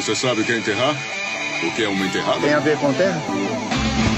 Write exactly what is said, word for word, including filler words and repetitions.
Você sabe o que é enterrar? O que é uma enterrada? Tem a ver com terra?